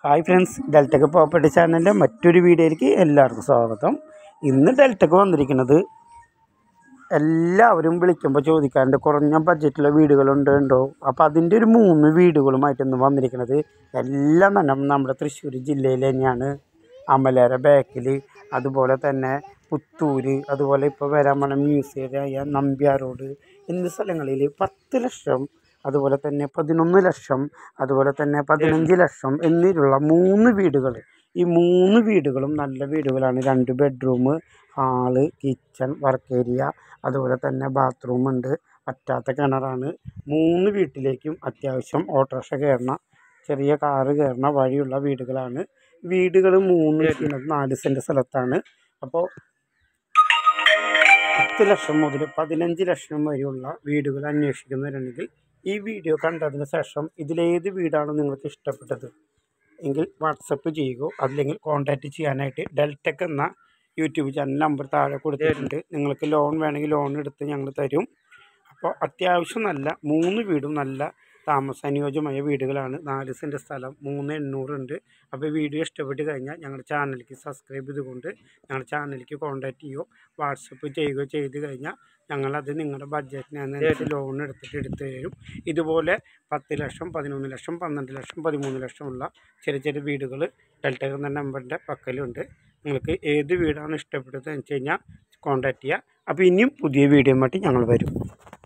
Hi friends, ഡെൽറ്റക്ക് property ചാനലിൻ്റെ മറ്റൊരു വീഡിയോയിലേക്ക് എല്ലാവർക്കും സ്വാഗതം. ഇന്ന് ഡെൽറ്റക്ക് വന്നിരിക്കുന്നത് എല്ലാവരും വിളിക്കുമ്പോൾ ചോദിക്കാറുണ്ട് കുറഞ്ഞ ബഡ്ജറ്റിലെ വീടുകളുണ്ടോ. അപ്പോൾ അതിൻ്റെ ഒരു 3 വീടുകളുമായിട്ട് ഇന്ന് വന്നിരിക്കുന്നത്. എല്ലാം തന്നെ നമ്മുടെ തൃശ്ശൂർ ജില്ലയിൽ തന്നെയാണ്. അമലേര ബാക്കിൽ, അതുപോലെ തന്നെ പുത്തൂർ, അതുപോലെ ഇപ്പോൾ വരാൻ പോണ മ്യൂസിയമായ നമ്പ്യാർ റോഡ് എന്നീ സ്ഥലങ്ങളിൽ 10 ലക്ഷം, അതുപോലെ തന്നെ 11 ലക്ഷം, അതുപോലെ തന്നെ 15 ലക്ഷം എന്നിവയുള്ള 3 വീടുകൾ. ഈ 3 വീടുകളും നല്ല വീടുകളാണ്. 2 bedroom, hall, kitchen, work area, അതുപോലെ തന്നെ ബാത്റൂം ഉണ്ട്. പറ്റാത്ത കിണറാണ്. 3 വീട്ടിലേക്കും അത്യാവശ്യം ഓട്ടോറിക്ഷ കയറണ, ചെറിയ കാറ് കയറണ വഴിയുള്ള വീടുകളാണ്. വീടുകൾ 4 സെൻറ്റ് സ്ഥലത്താണ്. അപ്പോൾ 10 ലക്ഷം മുതൽ 15 ലക്ഷം വരെയുള്ള വീടുകൾ അന്വേഷിക്കുന്നവരുണ്ടെങ്കിൽ ഈ വീഡിയോ കണ്ടതിന് ശേഷം ഇതിലേത് വീടാണ് നിങ്ങൾക്ക് ഇഷ്ടപ്പെട്ടത് എങ്കിൽ വാട്സപ്പ് ചെയ്യുക. അല്ലെങ്കിൽ കോൺടാക്റ്റ് ചെയ്യാനായിട്ട് ഡെൽറ്റക്ക് എന്ന യൂട്യൂബ് ചാനൽ നമ്പർ താഴെ കൊടുത്തിട്ടുണ്ട്. നിങ്ങൾക്ക് ലോൺ വേണമെങ്കിൽ ലോൺ എടുത്ത് ഞങ്ങൾ തരും. അപ്പോൾ അത്യാവശ്യം നല്ല 3 വീടും നല്ല താമസാനുയോജ്യമായ വീടുകളാണ്. 4 സെൻറ്റ് സ്ഥലം, 3,800 ഉണ്ട്. അപ്പോൾ വീഡിയോ ഇഷ്ടപ്പെട്ട് കഴിഞ്ഞാൽ ഞങ്ങളുടെ ചാനലിലേക്ക് സബ്സ്ക്രൈബ് ചെയ്തുകൊണ്ട് ഞങ്ങളുടെ ചാനലിലേക്ക് കോൺടാക്റ്റ് ചെയ്യുകയോ വാട്സപ്പ് ചെയ്യുകയോ ചെയ്ത് കഴിഞ്ഞാൽ ഞങ്ങളത് നിങ്ങളുടെ ബഡ്ജറ്റിനനുസരിച്ച് ലോൺ എടുത്ത് തരും. ഇതുപോലെ 10 ലക്ഷം, 11 ലക്ഷം, 12 ലക്ഷം, 13 ലക്ഷമുള്ള ചെറിയ ചെറിയ വീടുകൾ ഡെൽറ്റക്ക് എന്ന നമ്പറിൻ്റെ പക്കലുണ്ട്. നിങ്ങൾക്ക് ഏത് വീടാണ് ഇഷ്ടപ്പെട്ടതെന്ന് വെച്ച് കഴിഞ്ഞാൽ കോൺടാക്റ്റ് ചെയ്യുക. അപ്പോൾ ഇനിയും പുതിയ വീഡിയോ ആയിട്ട് ഞങ്ങൾ വരും.